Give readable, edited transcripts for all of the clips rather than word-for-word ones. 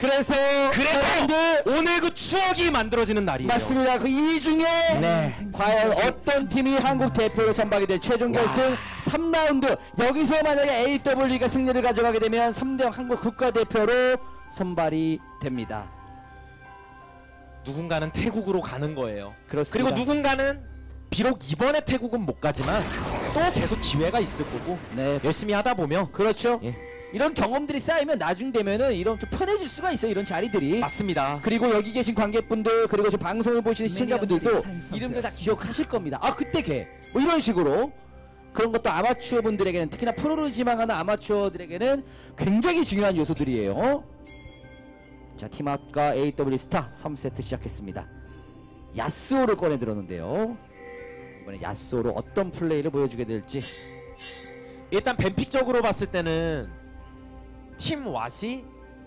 그래서 오늘 그 추억이 만들어지는 날이에요. 맞습니다. 그 이 중에 과연 어떤 팀이 한국 대표로 선발이 될 최종 결승 3라운드 여기서 만약에 AW가 승리를 가져가게 되면 3대0 한국 국가대표로 선발이 됩니다. 누군가는 태국으로 가는 거예요. 그렇습니다. 그리고 누군가는 비록 이번에 태국은 못 가지만 또 계속 기회가 있을 거고 열심히 하다 보면 그렇죠. 이런 경험들이 쌓이면 나중 되면은 이런 좀 편해질 수가 있어요. 이런 자리들이. 맞습니다. 그리고 여기 계신 관객분들 그리고 저 방송을 보시는 시청자분들도 이름들 다 기억하실 겁니다. 아 그때 걔 뭐 이런 식으로 그런 것도 아마추어 분들에게는 특히나 프로를 지망하는 아마추어들에게는 굉장히 중요한 요소들이에요. 자 팀아웃과 AW 스타 3세트 시작했습니다. 야스오를 꺼내 들었는데요. 이번에 야스오로 어떤 플레이를 보여주게 될지. 일단 뱀픽적으로 봤을 때는 팀 왓이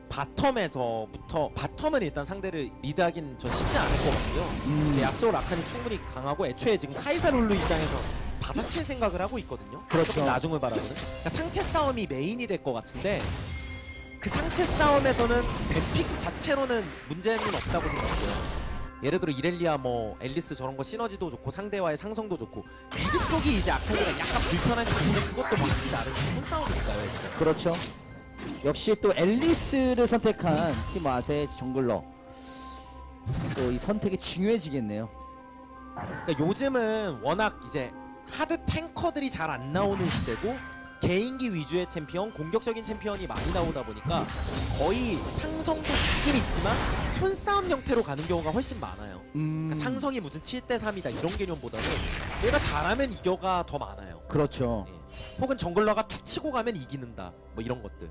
바텀은 일단 상대를 리드하긴 전 쉽지 않을 것 같고요. 야스오 라칸이 충분히 강하고 애초에 지금 카이사 룰루 입장에서 받아칠 생각을 하고 있거든요. 그렇죠. 나중을 바라보는. 그러니까 상체 싸움이 메인이 될 것 같은데 그 상체 싸움에서는 뱀픽 자체로는 문제는 없다고 생각해요. 예를 들어 이렐리아 뭐 앨리스 저런 거 시너지도 좋고 상대와의 상성도 좋고 미드 쪽이 이제 아칼리가 약간 불편할 수 있는데 그것도 막기 나름 손싸움이니까요. 그렇죠. 역시 또 앨리스를 선택한 팀 왓의 정글러 또 이 선택이 중요해지겠네요. 그러니까 요즘은 워낙 이제 하드 탱커들이 잘 안 나오는 시대고 개인기 위주의 챔피언, 공격적인 챔피언이 많이 나오다 보니까 거의 상성도 있긴 있지만 손싸움 형태로 가는 경우가 훨씬 많아요. 그러니까 상성이 무슨 7대3이다 이런 개념보다는 내가 잘하면 이겨가 더 많아요. 그렇죠. 혹은 정글러가 툭 치고 가면 이기는다 뭐 이런 것들.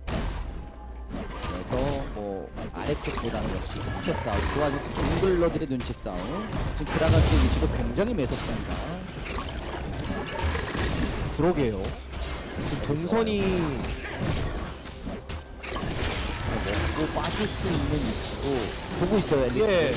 그래서 뭐 아래쪽보다는 역시 상체 싸움 또 아주 정글러들의 눈치 싸움. 지금 그라가스 위치도 굉장히 매섭습니다. 그러게요. 지금 동선이 먹고 빠질 수 있는 위치고 보고 있어요 앨리스. 예.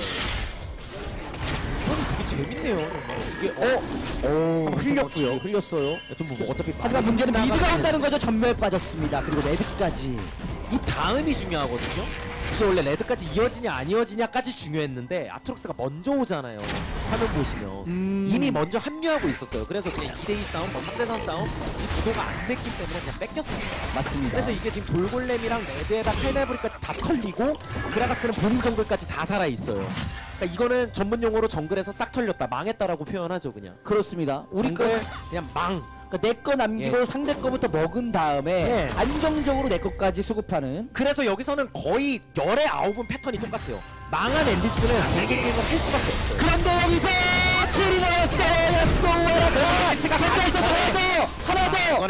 동선이 되게 재밌네요 정말. 이게 흘렸고요. 흘렸어요. 좀 뭐 어차피 하지만 문제는 미드가 한다는 거죠. 전멸 빠졌습니다. 그리고 레드까지. 이 다음이 중요하거든요. 이게 원래 레드까지 이어지냐 안 이어지냐까지 중요했는데 아트록스가 먼저 오잖아요. 화면 보시면 이미 먼저 합류하고 있었어요. 그래서 그냥 2대2 싸움, 뭐 3대3 싸움 이 구도가 안 됐기 때문에 그냥 뺏겼습니다. 맞습니다. 그래서 이게 지금 돌골렘이랑 레드에다 칼날부리까지 다 털리고 그라가스는 본인 정글까지 다 살아있어요. 그러니까 이거는 전문 용어로 정글에서 싹 털렸다, 망했다라고 표현하죠 그냥. 그렇습니다. 우리 거 그냥 망. 그러니까 내 거 남기고 상대 거부터 먹은 다음에 안정적으로 내 것까지 수급하는. 그래서 여기서는 거의 열의 9은 패턴이 똑같아요. 망한 앨리스는 갱갱갱을 할 수밖에 없어요. 그런데 여기서 킬이 나왔어요. 야쏘가 앨리스가 잠깐 있었어요. 하나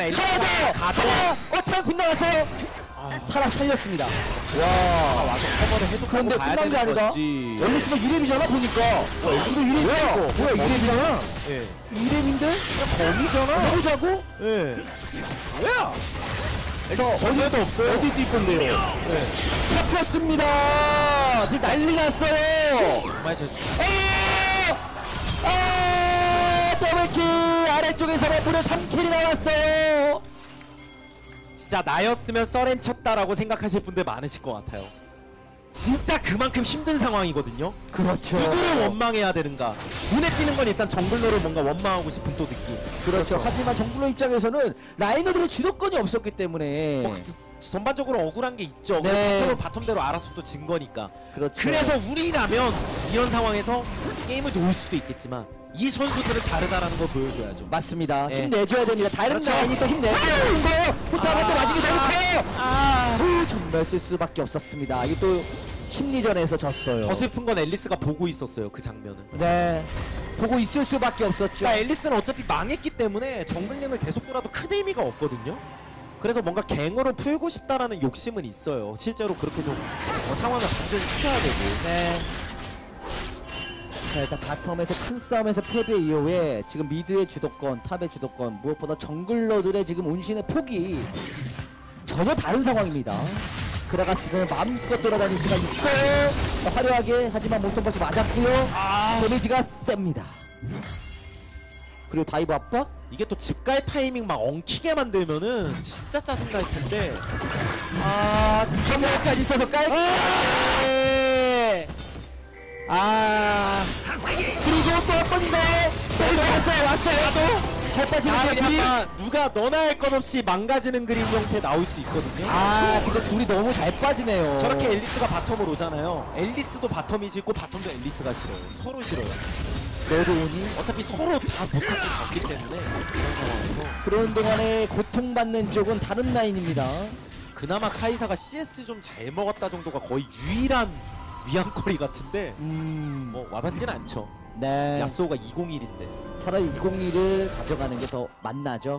더 어차피 빗나갔어요. 살아 살렸습니다. 와 와서 커버를 해줘. 그런데 끝난 게 아니다. 앨리스가 2렙이잖아 보니까. 앨리스도 2렙이야. 뭐야 2렙이잖아. 예. 2렙인데? 그냥 거기잖아. 해보자고? 예. 뭐야? 전에도 없어요. 어디 뛸 건데요? 잡혔습니다. 지금 난리 났어요. 정말 저 더블킬. 아래쪽에서 무려 3킬이 나왔어요. 진짜 나였으면 썰엔 쳤다라고 생각하실 분들 많으실 것 같아요. 진짜 그만큼 힘든 상황이거든요. 그렇죠. 누구를 원망해야 되는가. 눈에 띄는 건 일단 정글러를 뭔가 원망하고 싶은 또 느낌. 그렇죠. 하지만 정글러 입장에서는 라이너들의 주도권이 없었기 때문에 전반적으로 억울한 게 있죠. 바텀은 바텀대로 알아서 또 진 거니까. 그렇죠. 그래서 우리라면 이런 상황에서 게임을 놓을 수도 있겠지만 이 선수들은 다르다라는 걸 보여줘야죠. 맞습니다. 힘내줘야 됩니다. 다른 라인이 또 힘내주는 거예요. 포탑한테 맞이기 너무 커요. 정말 쓸 수밖에 없었습니다. 이게 또 심리전에서 졌어요. 더 슬픈 건 앨리스가 보고 있었어요. 그 장면은. 네. 보고 있을 수밖에 없었죠. 그러니까 앨리스는 어차피 망했기 때문에 정글링을 계속 돌아도 큰 의미가 없거든요. 그래서 뭔가 갱으로 풀고 싶다라는 욕심은 있어요. 실제로 그렇게 좀 상황을 반전시켜야 되고. 네. 자 일단 바텀에서 큰 싸움에서 패배 이후에 지금 미드의 주도권, 탑의 주도권, 무엇보다 정글러들의 지금 운신의 폭이 전혀 다른 상황입니다. 그라가스는 마음껏 돌아다닐 수가 있어요. 화려하게. 하지만 몸통박치 맞았고요. 데미지가 셉니다. 그리고 다이브 압박? 이게 또 집갈 타이밍 막 엉키게 만들면은 진짜 짜증날 텐데 아 전멸까지 있어서 깔끔하게. 그리고 또 한 번인가요? 왔어요 또. 잘 빠지는 게 둘이. 누가 너나 할 것 없이 망가지는 그림 형태 나올 수 있거든요. 근데 둘이 너무 잘 빠지네요. 저렇게 앨리스가 바텀으로 오잖아요. 앨리스도 바텀이 싫고 바텀도 앨리스가 싫어요. 서로 싫어요. 너도 오니? 어차피 서로 다 못하고 졌기 때문에 이런 상황에서 그런 동안에 고통받는 쪽은 다른 라인입니다. 그나마 카이사가 CS 좀 잘 먹었다 정도가 거의 유일한 위안거리 같은데 뭐 와닿진 않죠. 네. 야스오가 201인데 차라리 201을 가져가는 게 더 맞나죠?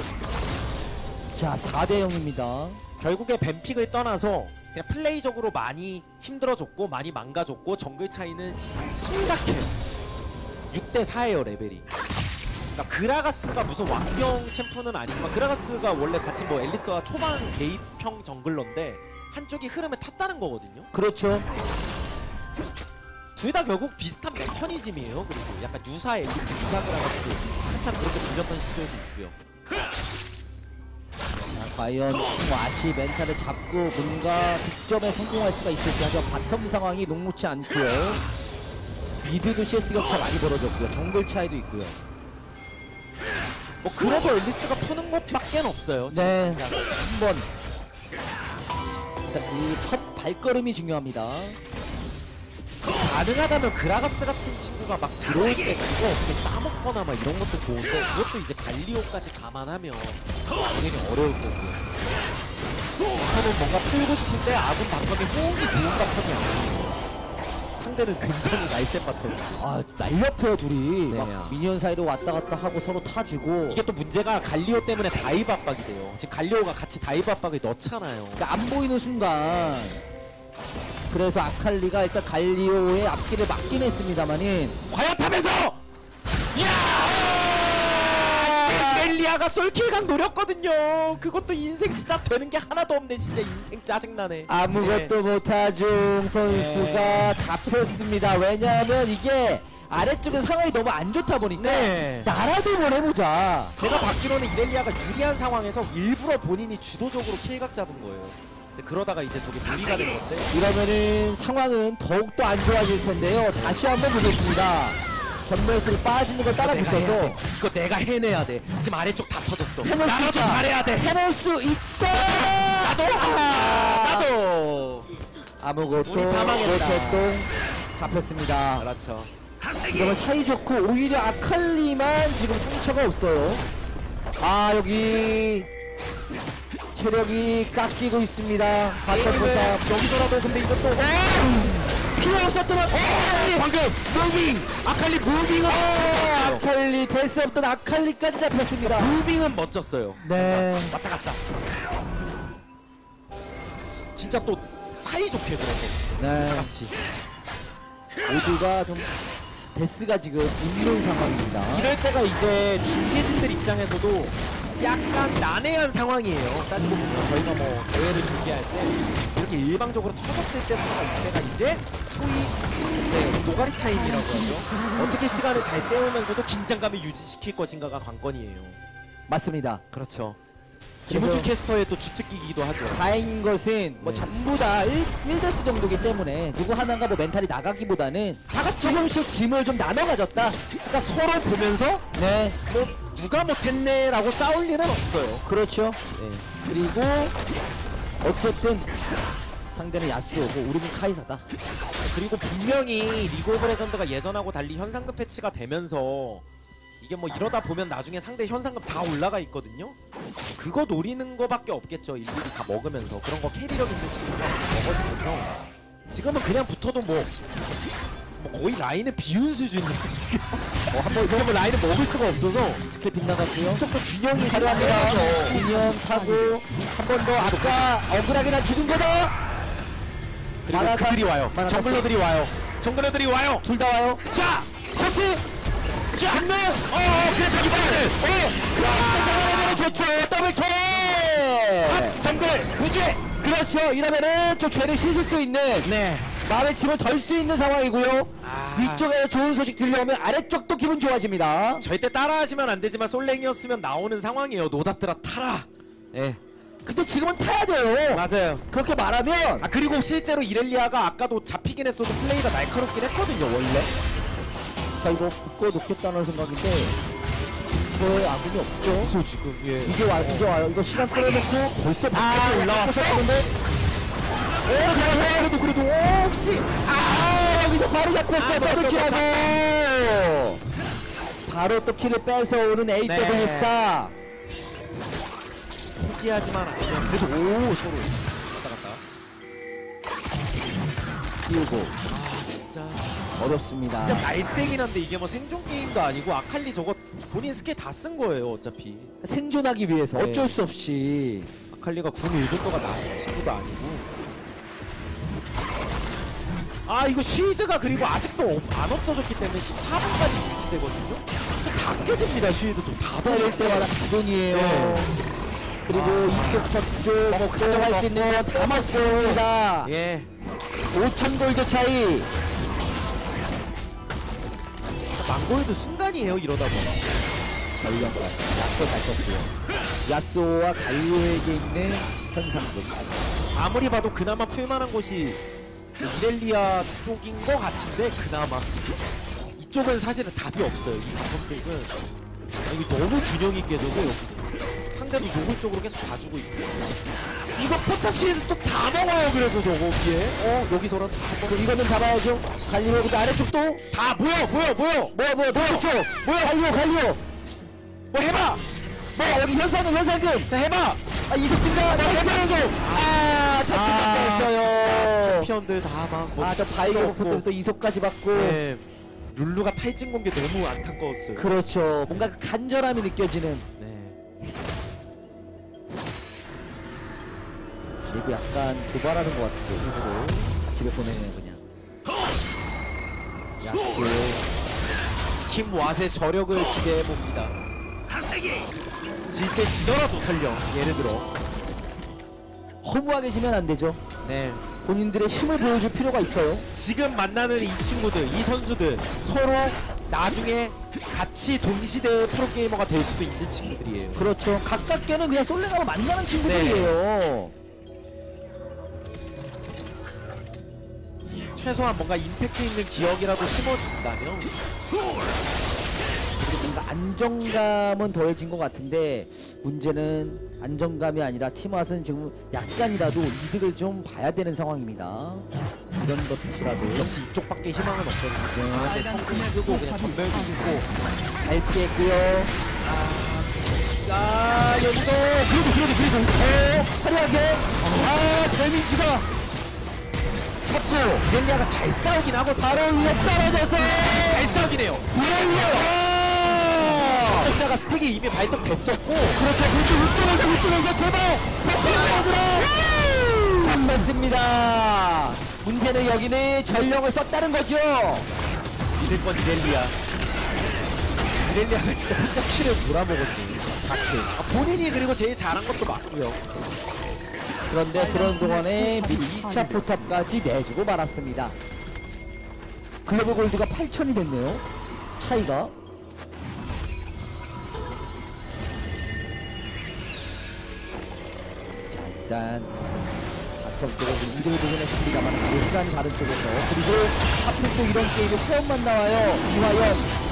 자, 4대 0입니다. 결국에 뱀픽을 떠나서 그냥 플레이적으로 많이 힘들어졌고 많이 망가졌고 정글 차이는 심각해요. 6대 4예요 레벨이. 그러니까 그라가스가 무슨 왕병 챔프는 아니지만 그라가스가 원래 같이 뭐 앨리스와 초반 개입형 정글러인데 한쪽이 흐름을 탔다는 거거든요. 그렇죠. 둘 다 결국 비슷한 메커니즘이에요. 그리고 약간 유사 앨리스, 유사 그라가스 한참 그렇게 불렸던 시절도 있고요. 자, 과연 와시 멘탈을 잡고 뭔가 득점에 성공할 수가 있을지. 하지만 바텀 상황이 녹록치 않고요. 미드도 CS 격차 많이 벌어졌고요. 정글 차이도 있고요. 뭐 그래도 앨리스가 푸는 것밖에 없어요. 지금 네. 당장. 한번 일단 그 첫 발걸음이 중요합니다. 가능하다면 그라가스 같은 친구가 막 들어올 때 그거 어떻게 싸먹거나 막 이런 것도 좋은데 그것도 이제 갈리오까지 감안하면 당연히 어려울 거고요. 저는 뭔가 풀고 싶은데 아군 바텀이 호응이 좋은 바텀이 아니에요. 상대는 굉장히 날쌘 바텀. 날렵해요 둘이. 네. 막 미니언 사이로 왔다 갔다 하고 서로 타주고. 이게 또 문제가 갈리오 때문에 다이브 압박이 돼요. 지금 갈리오가 같이 다이브 압박을 넣잖아요. 그러니까 안 보이는 순간. 그래서 아칼리가 일단 갈리오의 앞길을 막긴 했습니다만은 과연 탑에서! 이야! 렐리아가 솔킬각 노렸거든요. 그것도 인생 진짜 되는 게 하나도 없네. 진짜 인생 짜증나네. 아무것도 못하중 선수가 잡혔습니다. 왜냐하면 이게 아래쪽에 상황이 너무 안 좋다 보니까 네. 나라도 뭘 해보자. 제가 받기로는 이렐리아가 유리한 상황에서 일부러 본인이 주도적으로 킬각 잡은 거예요. 근데 그러다가 이제 저게 무리가 된 건데. 이러면은 상황은 더욱더 안 좋아질 텐데요. 다시 한번 보겠습니다. 전멸수로 빠지는 걸 따라 붙어서 이거 내가 해내야 돼. 지금 아래쪽 다 터졌어. 해낼 수 나도 있다. 잘해야 돼. 해낼 수 있다. 나도. 아무것도 우리 다 망했다. 못했동 잡혔습니다. 그렇죠. 이러면 사이좋고 오히려 아칼리만 지금 상처가 없어요. 여기 체력이 깎이고 있습니다. 바텀부터 여기서라도 근데 이것도 필요 없었던 방금 무빙! 아칼리 무빙은 아칼리 될 수 없던 아칼리까지 잡혔습니다. 무빙은 멋졌어요. 네. 왔다 갔다. 진짜 또 사이좋게 들어서 네. 같이. 모두가 좀 데스가 지금 있는 상황입니다. 이럴 때가 이제 중계진들 입장에서도 약간 난해한 상황이에요. 따지고 보면 저희가 뭐 대회를 중계할 때 이렇게 일방적으로 터졌을 때부터 이때가 이제 소위 이제 노가리 타임이라고 하죠. 어떻게 시간을 잘 때우면서도 긴장감을 유지시킬 것인가가 관건이에요. 맞습니다. 그렇죠. 그래서 김우준 캐스터의 또 주특기이기도 하죠. 다행인 것은 뭐 네. 전부 다 1데스 정도기 때문에 누구 하나가 뭐 멘탈이 나가기보다는 다 같이 조금씩 짐을 좀 나눠 가졌다. 그러니까 서로 보면서 네. 뭐 누가 못했네라고 싸울 일은 없어요. 그렇죠. 네. 그리고 어쨌든 상대는 야스오고 우리는 카이사다. 그리고 분명히 리그 오브 레전드가 예전하고 달리 현상금 패치가 되면서 이게 뭐 이러다 보면 나중에 상대 현상금 다 올라가 있거든요. 그거 노리는 거밖에 없겠죠. 일일이 다 먹으면서 그런 거 캐리력 있는 친구가 먹어주면서 지금은 그냥 붙어도 뭐 거의 라인을 비운 수준이에요. 지금 한번 이러면 라인을 먹을 수가 없어서 스킬 빗나갔고요. 이쪽도 균형이 화려합니다. 생겨서 미니언 타고 한 번 더 아까 억울하게나 죽은 거다. 그리고 만화가- 그들이 와요. 만화가 정글러들이 와요. 정글러들이 와요. 둘 다 와요. 자! 코치. 자! 정면. 그래서 이번에는 그러면 좋죠. 더블 캐리. 정글 무죄! 그렇죠. 이러면은 좀 죄를 씻을 수 있는 네. 마음의 짐을 덜 수 있는 상황이고요. 위쪽에 좋은 소식 들려오면 아래쪽도 기분 좋아집니다. 절대 따라하시면 안 되지만 솔랭이었으면 나오는 상황이에요. 노답들아 타라. 예. 근데 지금은 타야 돼요. 맞아요. 그렇게 말하면 아 그리고 실제로 이렐리아가 아까도 잡히긴 했어도 플레이가 날카롭긴 했거든요 원래. 자 이거 묶어 놓겠다는 생각인데 저의 아군이 없죠. 그래서 지금 예. 이제 와요. 이거 시간 끌어놓고 벌써 밖에 올라왔어요. 근데 그래도 혹시 여기서 바로 잡혔어요. 더블킬하고 바로 또 킬을 뺏어오는 AW 네. 스타. 포기하지만 않으면 그래도 오 서로 왔다 갔다. 띄우고 진짜 어렵습니다. 진짜 날쌘긴 한데 이게 뭐 생존 게임도 아니고 아칼리 저거 본인 스킬 다 쓴 거예요 어차피. 생존하기 위해서 네. 어쩔 수 없이. 아칼리가 궁 의존도가 낮은 친구도 아니고. 아 이거 쉴드가 그리고 아직도 안 없어졌기 때문에 14분까지 유지되거든요. 다 깨집니다 쉴드 좀다 때릴 때마다 가동이에요. 네. 그리고 이쪽 저쪽 뭐 가져갈 수 있는 건 다 맞습니다. 예. 5,000 골드 차이. 망골도 순간이에요 이러다 보면. 전력과 야쏘 갈 거고요. 야쏘와 갈리오에게 있는 현상들. 아무리 봐도 그나마 풀만한 곳이 이렐리아 쪽인 것 같은데 그나마 이쪽은 사실은 답이 없어요. 이 바텀 쪽은 이거 너무 균형이 깨져서 여기도 상대도 노골 쪽으로 계속 봐주고 있고 이거 포탑시에서 또 다 먹어요. 그래서 저거 위에 여기서라도 그 이거는 잡아야죠. 갈리오 근데 아래쪽도 다 모여 그쪽 갈리오 뭐 해봐. 뭐 여기 현상금 자 해봐. 이속 증가 해봐야죠. 탈출만 뺐어요. 챔피언들 다막 저 바이거 버프 때문에 또 이속까지 받고. 네. 룰루가 탈진 공개 너무 안타까웠어요. 그렇죠. 뭔가 그 간절함이 느껴지는. 네. 그리고 약간 도발하는 것 같은데 일부러 집에 보내네요 그냥. 야스 팀 왓의 저력을 기대해 봅니다. 질 때 지더라도 설령 예를 들어. 허무하게 지면 안 되죠. 네. 본인들의 힘을 보여줄 필요가 있어요. 지금 만나는 이 친구들, 이 선수들 서로 나중에 같이 동시대의 프로게이머가 될 수도 있는 친구들이에요. 그렇죠. 가깝게는 그냥 솔랭하고 만나는 친구들이에요. 최소한 뭔가 임팩트 있는 기억이라도 심어준다면. 그리고 뭔가 안정감은 더해진 것 같은데 문제는 안정감이 아니라 팀왓은 지금 약간이라도 이득을 좀 봐야 되는 상황입니다. 이런 것이라도 역시 이쪽밖에 희망은 없거든요. 근데 성공 쓰고 그냥 전멸도 쓰고. 잘 피했고요. 여기서 그래도 화려하게 데미지가 잡고 이렐리아가 잘 싸우긴 하고 바로 위에 떨어져서 잘 싸우긴 해요. 자 스택이 이미 발동됐었고. 그렇죠. 위쪽에서 제발 버텨들어 잡혔습니다. 문제는 여기는 전령을 썼다는 거죠. 믿을 건 이렐리아가 진짜 혼자 킬을 몰아먹었네요. 4킬. 본인이 그리고 제일 잘한 것도 맞고요. 그런데 그런 동안에 미리 2차 포탑까지 내주고 말았습니다. 글로벌 골드가 8,000이 됐네요. 차이가. 자 일단 바텀 쪽에서 2등을 도전했습니다만 고스란히 다른 쪽에서 그리고 하필 또 이런 게임에 회원만 나와요. 이화연.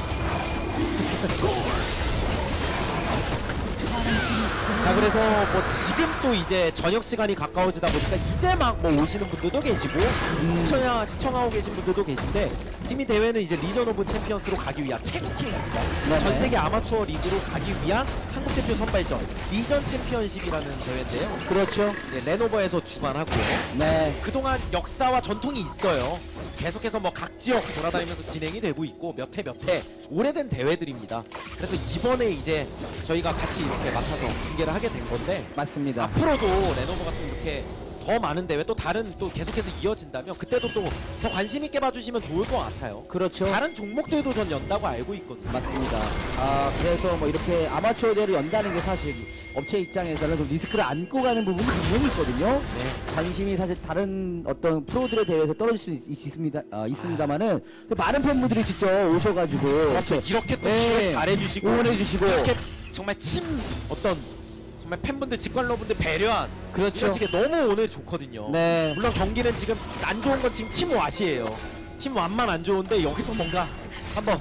자 그래서 뭐 지금 또 이제 저녁 시간이 가까워지다 보니까 이제 막 뭐 오시는 분들도 계시고 시청하고 계신 분들도 계신데 팀이 대회는 이제 리전 오브 챔피언스로 가기 위한 태극기입니다. 네네. 전 세계 아마추어 리그로 가기 위한 한국 대표 선발전 리전 챔피언십이라는 대회인데요. 그렇죠. 네, 레노버에서 주관하고요. 네. 그동안 역사와 전통이 있어요. 계속해서 뭐 각 지역 돌아다니면서 진행이 되고 있고 몇 회 오래된 대회들입니다. 그래서 이번에 이제 저희가 같이 이렇게 맡아서 중계를 하게 된 건데 맞습니다. 앞으로도 레노버 같은 이렇게 더 많은 대회 또 다른 또 계속해서 이어진다면 그때도 또 더 관심 있게 봐주시면 좋을 것 같아요. 그렇죠. 다른 종목들도 전 연다고 알고 있거든요. 맞습니다. 그래서 뭐 이렇게 아마추어 대회를 연다는 게 사실 업체 입장에서는 좀 리스크를 안고 가는 부분이 분명히 있거든요. 네. 관심이 사실 다른 어떤 프로들의 대회에서 떨어질 수 있습니다만은 많은 팬분들이 직접 오셔가지고 그렇죠. 이렇게 또 네. 기획 잘해주시고 응원해주시고 이렇게 정말 정말 정말 팬분들, 직관러분들 배려한 그렇죠. 이게 너무 오늘 좋거든요. 네. 물론 경기는 지금 안 좋은 건 지금 팀 왓이에요. 팀 왓만 안 좋은데 여기서 뭔가 한번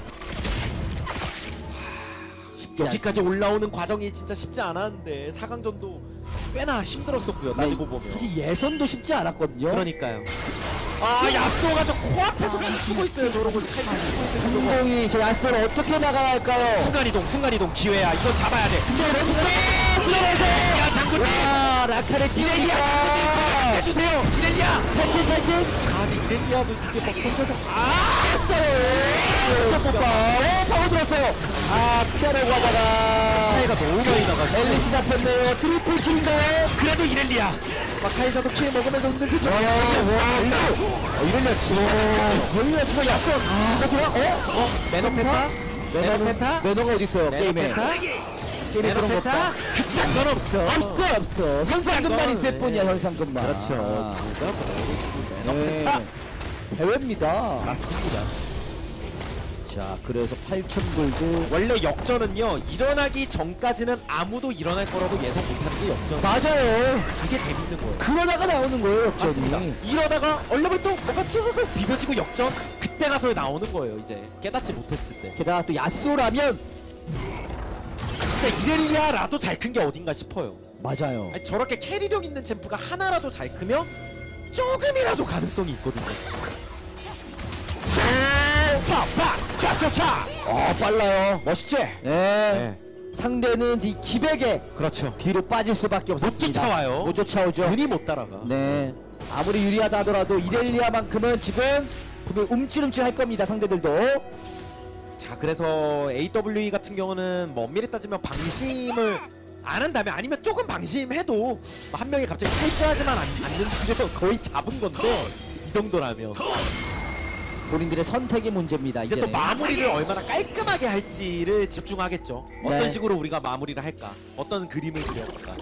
여기까지 올라오는 과정이 진짜 쉽지 않았는데 4강전도 꽤나 힘들었었고요. 따지고 보면. 사실 예선도 쉽지 않았거든요. 그러니까요. 아, 야쏘가 저 코앞에서 춤추고 있어요. 저러고 칼질 치고 있는 저거. 상공이 저 야스를 어떻게 막아야 할까요? 순간이동 기회야. 이건 잡아야 돼. 근데 순간 야, 장군님. 와, 라카레 뛰어야 해주세요. 이렐리아. 탈진. 아니, 이렐리아도 이게 막 혼자서 했어요. 파고 들었어요. 아, 피하려고 하다가 차이가 너무 많이 나가지고. 앨리스 잡혔네요. 트리플 킬인가요? 그래도 이렐리아. 마카이사도 킬 먹으면서 흔들수 좀. 이러면 진짜 걸리면 진짜 야스. 매너페타? 매너가 어디 있어요? 게임에. 게임에 그런 거 없다. 그딴 건 없어. 없어. 현상금만 있을 뿐이야, 현상금만. 그렇죠. 네. 대회입니다. 맞습니다. 자, 그래서 8,000골드. 원래 역전은요, 일어나기 전까지는 아무도 일어날 거라고 예상 못하는 게 역전. 맞아요. 그게 재밌는 거예요. 그러다가 나오는 거예요, 역전이. 맞습니다. 이러다가 얼른 또 뭔가 튀어서 비벼지고 역전? 그때 가서 나오는 거예요, 이제. 깨닫지 못했을 때. 게다가 또 야쏘라면 진짜 이렐리아라도 잘 큰 게 어딘가 싶어요. 맞아요. 아니, 저렇게 캐리력 있는 챔프가 하나라도 잘 크면 조금이라도 가능성이 있거든요. 차! 빨라요. 멋있지? 네. 상대는 이 기백에 그렇죠. 뒤로 빠질 수밖에 없었습니다. 쫓아와요. 못 쫓아오죠. 눈이 못 따라가. 네. 아무리 유리하다 하더라도 이렐리아만큼은 지금 분명히 움찔움찔 할 겁니다. 상대들도. 자, 그래서 AWE 같은 경우는 뭐 엄밀히 따지면 방심을 안 한다면 아니면 조금 방심해도 한 명이 갑자기 탈주하지만 않는 상대도 거의 잡은 건데 이 정도라면 본인들의 선택의 문제입니다. 이제 이제 또 마무리를 얼마나 깔끔하게 할지를 집중하겠죠. 어떤 네. 식으로 우리가 마무리를 할까, 어떤 그림을 그려볼까.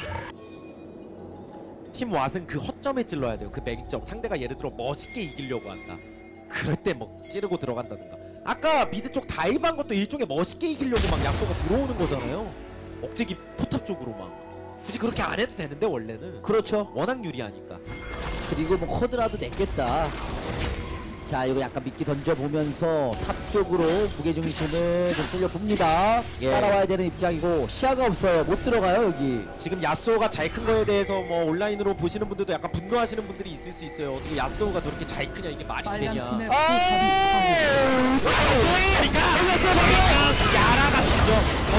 팀 왓은 그 허점에 찔러야 돼요. 그 맹점. 상대가 예를 들어 멋있게 이기려고 한다. 그럴 때 뭐 찌르고 들어간다든가. 아까 미드 쪽 다이브한 것도 일종의 멋있게 이기려고 막 야쏘가 들어오는 거잖아요. 억제기 포탑 쪽으로 막. 굳이 그렇게 안 해도 되는데 원래는. 그렇죠. 워낙 유리하니까. 그리고 뭐 코드라도 냈겠다. 자, 이거 약간 미끼 던져보면서 탑 쪽으로 무게중심을 좀 쏠려봅니다. 예. 따라와야 되는 입장이고 시야가 없어요. 못 들어가요, 여기. 지금 야쏘가 잘 큰 거에 대해서 뭐 온라인으로 보시는 분들도 약간 분노하시는 분들이 있을 수 있어요. 어떻게 야쏘가 저렇게 잘 크냐, 이게 말이 되냐. 그러니까 야라가 쓰죠.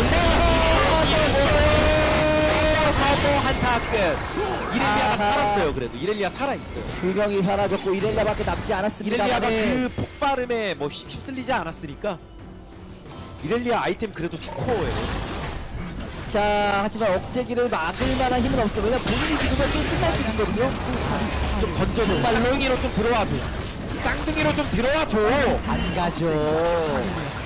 하고 한타 끝. 이렐리아가 살았어요. 그래도 이렐리아 살아있어요. 두 명이 사라졌고 이렐리아밖에 남지 않았습니다. 이렐리아가 그 폭발음에 뭐 휩쓸리지 않았으니까 이렐리아 아이템 그래도 축코예요. 자, 하지만 억제기를 막을 만한 힘은 없어요. 왜냐면 본인이 지금 게임 끝날 수 있거든요. 좀 던져줘. 쌍둥이로 좀 들어와줘. 쌍둥이로 좀 들어와줘. 안 가죠.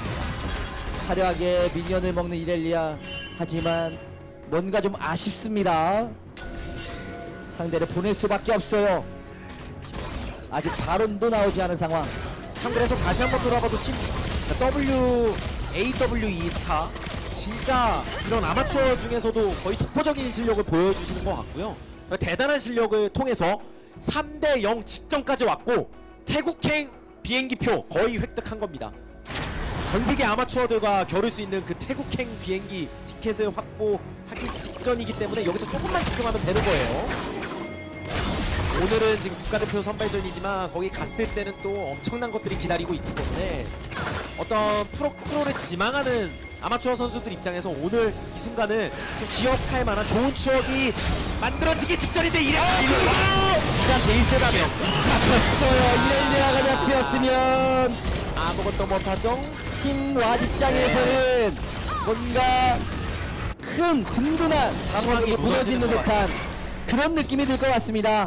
화려하게 미니언을 먹는 이렐리아. 하지만 뭔가 좀 아쉽습니다. 상대를 보낼 수밖에 없어요. 아직 발언도 나오지 않은 상황. 그래서 다시 한번 돌아봐도 팀 AWE 스타 진짜 이런 아마추어 중에서도 거의 독보적인 실력을 보여주시는 것 같고요. 대단한 실력을 통해서 3대0 직전까지 왔고 태국행 비행기표 거의 획득한 겁니다. 전세계 아마추어들과 겨룰 수 있는 그 태국행 비행기 티켓을 확보하기 직전이기 때문에 여기서 조금만 집중하면 되는 거예요. 오늘은 지금 국가대표 선발전이지만 거기 갔을 때는 또 엄청난 것들이 기다리고 있기 때문에 어떤 프로를 지망하는 아마추어 선수들 입장에서 오늘 이 순간을 좀 기억할 만한 좋은 추억이 만들어지기 직전인데 이래가 제일 세다며 잡혔어요. 이렐리아가 잡혔으면 아무것도 못하죠. 팀 왓 입장에서는 뭔가 큰 든든한 방어력이 무너지는 듯한 그런 느낌이 들 것 같습니다.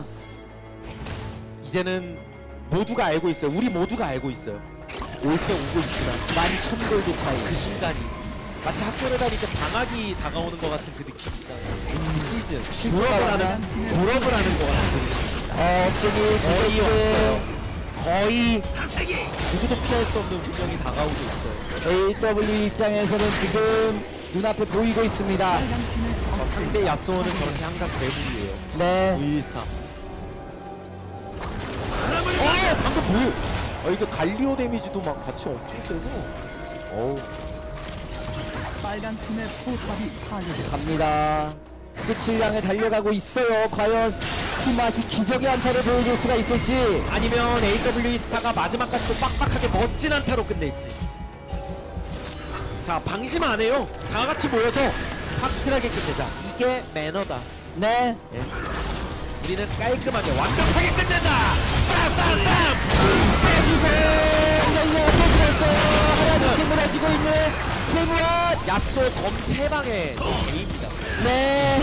이제는 모두가 알고 있어요. 우리 모두가 알고 있어요. 올 때 오고 있구나. 11,000골드 차이. 그 순간이 마치 학교를 다닐 때 방학이 다가오는 것 같은 그 느낌 있잖아요. 그 시즌 졸업을 하는 것 같은 느낌. 억제기 거의 두 번째. 없어요. 거의 누구도 피할 수 없는 운명이 다가오고 있어요. AW 입장에서는 지금 눈앞에 보이고 있습니다. 상대 야스오는 저렇게 항상 괴물이에요. 네. 의사. 방금 뭐야? 이거 갈리오 데미지도 막 같이 엄청 세서. 어우. 빨간 팀의 포탑이 파괴되었습니다. 갑니다. 끝을 향해 달려가고 있어요. 과연 티맛이 기적의 안타를 보여줄 수가 있을지. 아니면 AW 스타가 마지막까지도 빡빡하게 멋진 안타로 끝낼지. 자, 방심 안 해요. 다 같이 모여서 확실하게 끝내자. 이게 매너다. 네. 예. 우리는 깔끔하게 완벽하게 끝내자. 빰빰빰. 이거 어떻게 하나둘씩 무너지고 있는 세무한. 야스오 검 3방에 개입니다. 네.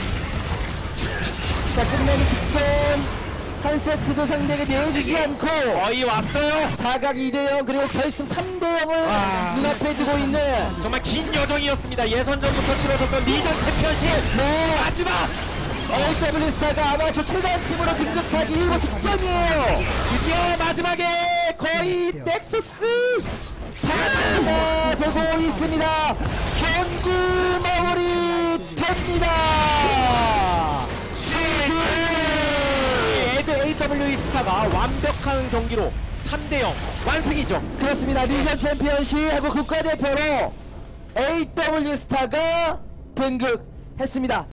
자, 끝내기 직전 한 세트도 상대에게 내주지 않고 거의 왔어요. 4강 2대0 그리고 결승 3대0을 눈앞에 두고 있는. 정말 긴 여정이었습니다. 예선전부터 치러졌던 리전 챔피언십. 네. 마지막. AW 스타가 아마추어 최강팀으로 등극하기 일보 직전이에요. 드디어 마지막에 거의 넥서스. 파괴가 되고 있습니다. 경기 마무리 됩니다. AW 스타가 완벽한 경기로 3대0 완승이죠. 그렇습니다. 리전 챔피언십하고 국가대표로 AW 스타가 등극했습니다.